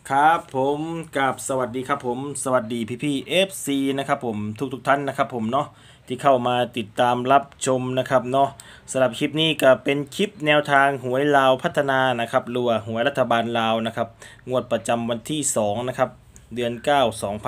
ครับผมกับสวัสดีครับผมสวัสดีพี่FCนะครับผมทุกท่านนะครับผมเนาะที่เข้ามาติดตามรับชมนะครับเนาะสำหรับคลิปนี้ก็เป็นคลิปแนวทางหวยลาวพัฒนานะครับรัวหวยรัฐบาลลาวนะครับงวดประจำวันที่2นะครับเดือน9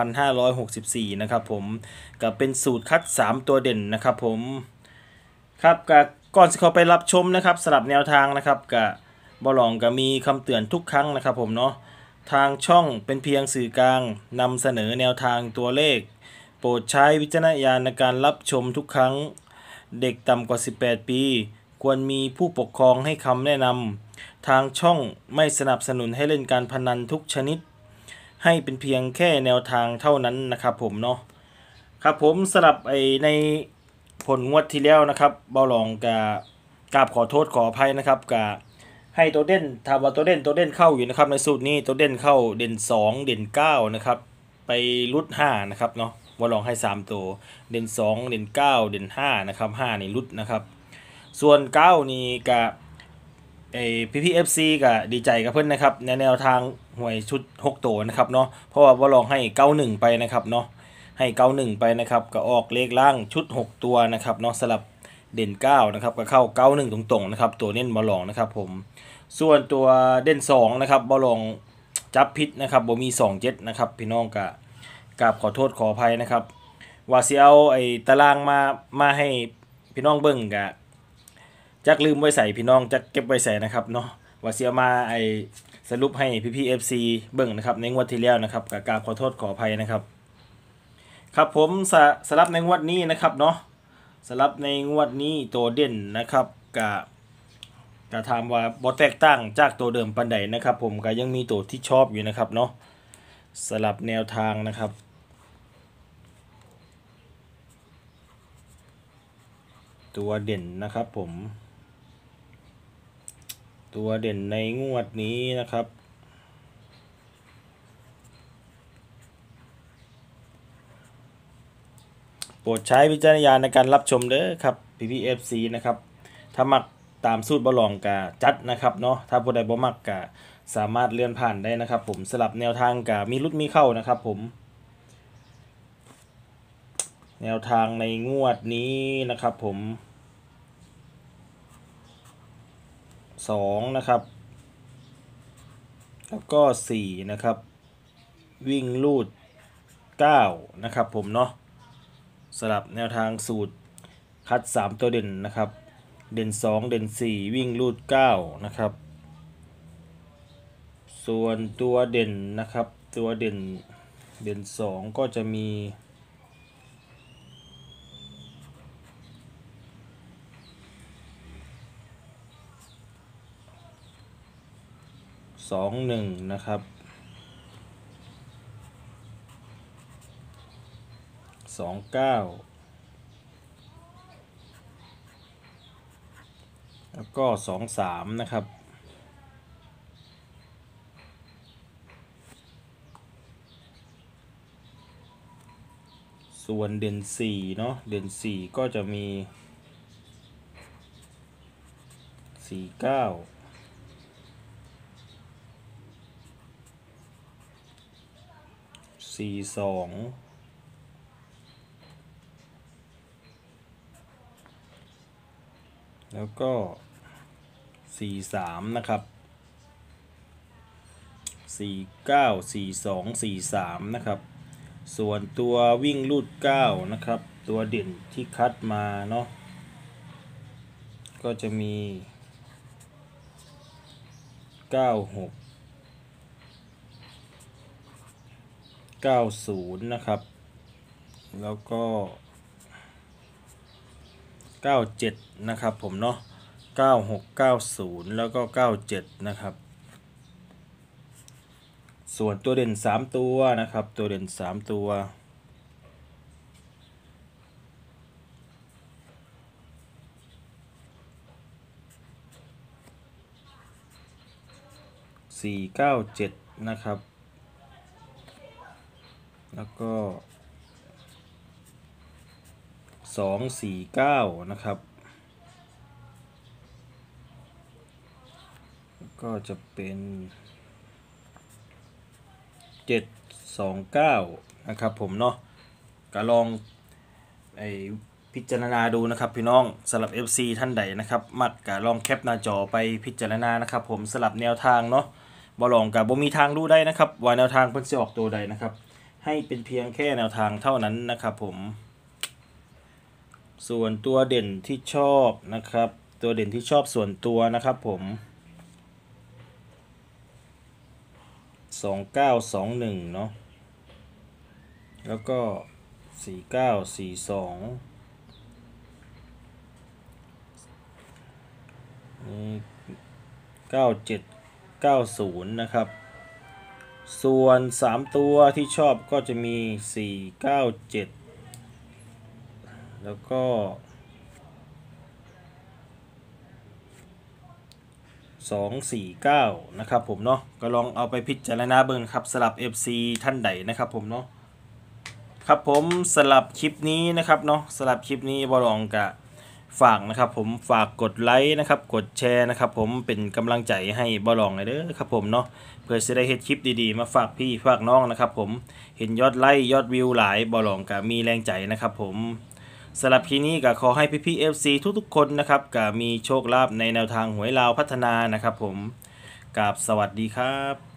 2564นะครับผมก็เป็นสูตรคัด3ตัวเด่นนะครับผมครับก่อนจะเข้าไปรับชมนะครับสำหรับแนวทางนะครับกับบอลองก็มีคำเตือนทุกครั้งนะครับผมเนาะ ทางช่องเป็นเพียงสื่อกลางนำเสนอแนวทางตัวเลขโปรดใช้วิจารณญาณในการรับชมทุกครั้งเด็กต่ำกว่า18ปีควรมีผู้ปกครองให้คำแนะนำทางช่องไม่สนับสนุนให้เล่นการพนันทุกชนิดให้เป็นเพียงแค่แนวทางเท่านั้นนะครับผมเนาะครับผมสำหรับในผลงวดที่แล้วนะครับเบาหลองกราบขอโทษขออภัยนะครับให้ตัวเด่นถามว่าตัวเด่นเข้าอยู่นะครับในสูตรนี้ตัวเด่นเข้าเด่น2เด่น9นะครับไปรุด5นะครับเนาะว่าลองให้3ตัวเด่น2เด่น9เด่น5นะครับ5นี่รุดนะครับส่วน9นี่กับพี่เอฟซีก็ดีใจกับเพื่อนนะครับในแนวทางหวยชุด6ตัวนะครับเนาะเพราะว่าลองให้91ไปนะครับเนาะให้91ไปนะครับก็ออกเลขล่างชุด6ตัวนะครับเนาะสลับเด่น9นะครับก็เข้า91ตรงๆนะครับตัวเน้นบอลองนะครับผมส่วนตัวเด่น2นะครับบอลองจับพิษนะครับบ่มี27นะครับพี่น้องกราบขอโทษขออภัยนะครับว่าสิเอาตารางมาให้พี่น้องเบิ่งกะจักลืมไว้ใส่พี่น้องจักเก็บไว้ใส่นะครับเนาะว่าสิเอามาสรุปให้พี่เอฟซีเบิ่งนะครับในงวดที่แล้วนะครับกราบขอโทษขออภัยนะครับครับผมสลับในงวดนี้นะครับเนาะสลับในงวดนี้ตัวเด่นนะครับก็ถามว่าบ่แตกต่างจากตัวเดิมปานใดนะครับผมก็ยังมีตัวที่ชอบอยู่นะครับเนาะสลับแนวทางนะครับตัวเด่นนะครับผมตัวเด่นในงวดนี้นะครับโปรดใช้วิจารณญาณในการรับชมเด้อครับพี่นะครับถ้ามักตามสูตรบอลองกะจัดนะครับเนาะถ้าผู้ใดบ่มักกะสามารถเลื่อนผ่านได้นะครับผมสลับแนวทางกะมีรุดมีเข้านะครับผมแนวทางในงวดนี้นะครับผม2นะครับแล้วก็4นะครับวิ่งลูด9นะครับผมเนาะสลับแนวทางสูตรคัด3ตัวเด่นนะครับเด่น2เด่น4วิ่งลูด9นะครับส่วนตัวเด่นนะครับตัวเด่น2ก็จะมี21นะครับ29แล้วก็23นะครับส่วนเด่น4เนาะเด่น4ก็จะมี49 42แล้วก็43นะครับ49 42 43นะครับส่วนตัววิ่งลูด9นะครับตัวเด่นที่คัดมาเนาะก็จะมี96 90นะครับแล้วก็97นะครับผมเนาะ96 90แล้วก็97นะครับส่วนตัวเด่น3ตัวนะครับตัวเด่น3ตัว497นะครับแล้วก็249นะครับก็จะเป็น 9729นะครับผมเนาะก็ลองพิจารณาดูนะครับพี่น้องสำหรับ FC ท่านใดนะครับมักก็ลองแคปหน้าจอไปพิจารณานะครับผมสำหรับแนวทางเนาะบ่ลองกับบ่มีทางรู้ได้นะครับว่าแนวทางเพิ่นสิออกตัวใดนะครับให้เป็นเพียงแค่แนวทางเท่านั้นนะครับผมส่วนตัวเด่นที่ชอบนะครับตัวเด่นที่ชอบส่วนตัวนะครับผม2921เนาะแล้วก็4942นี่9790นะครับส่วน3ตัวที่ชอบก็จะมี497แล้วก็249นะครับผมเนาะก็ลองเอาไปพิจารณาเบิ่งครับสำหรับ FC ท่านใดนะครับผมเนาะครับผมสำหรับคลิปนี้นะครับเนาะสำหรับคลิปนี้บอลองกะฝากนะครับผมฝากกดไลค์นะครับกดแชร์นะครับผมเป็นกำลังใจให้บอลองเลยเด้อครับผมเนาะเพื่อจะได้เฮ็ดคลิปดีๆมาฝากพี่ฝากน้องนะครับผมเห็นยอดไลค์ยอดวิวหลายบอลองกะมีแรงใจนะครับผมสำหรับคลิปนี้ก็ขอให้พี่ๆ FC ทุกๆคนนะครับก็มีโชคลาภในแนวทางหวยลาวพัฒนานะครับผมกับสวัสดีครับ